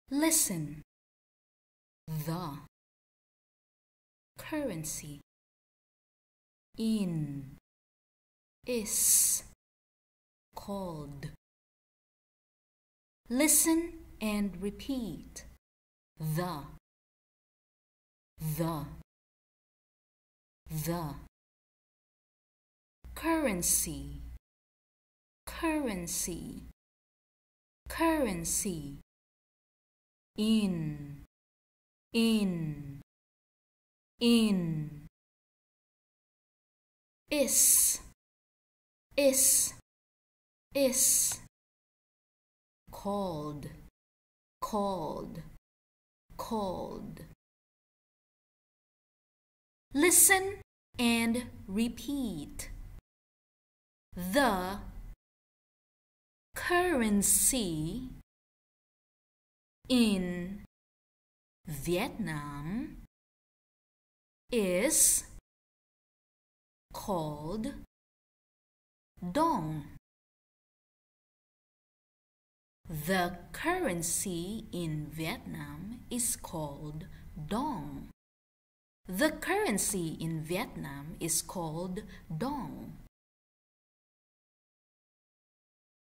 Listen. The currency in is called. Listen and repeat. The currency in is called. Listen and repeat. The currency in Vietnam is called dong. The currency in Vietnam is called dong. The currency in Vietnam is called dong.